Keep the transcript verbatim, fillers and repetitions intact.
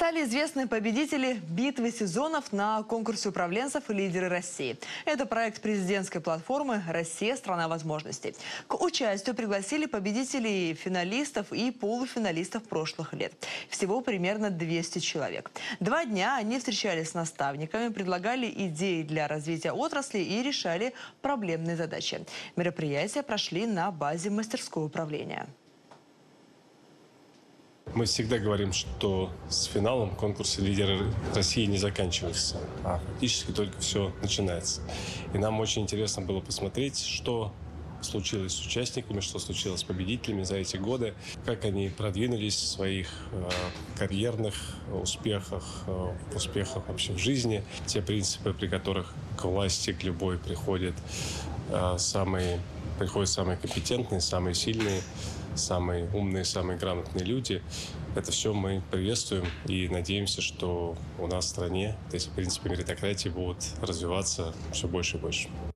Стали известны победители битвы сезонов на конкурсе управленцев и лидеры России. Это проект президентской платформы «Россия – страна возможностей». К участию пригласили победителей финалистов и полуфиналистов прошлых лет. Всего примерно двести человек. Два дня они встречались с наставниками, предлагали идеи для развития отрасли и решали проблемные задачи. Мероприятия прошли на базе мастерской управления. Мы всегда говорим, что с финалом конкурса «Лидеры России» не заканчивается, а фактически только все начинается. И нам очень интересно было посмотреть, что случилось с участниками, что случилось с победителями за эти годы, как они продвинулись в своих э, карьерных успехах, э, успехах вообще в жизни, те принципы, при которых к власти, к любой приходят э, самые, приходят самые компетентные, самые сильные, самые умные, самые грамотные люди. Это все мы приветствуем и надеемся, что у нас в стране эти принципы меритократии будут развиваться все больше и больше.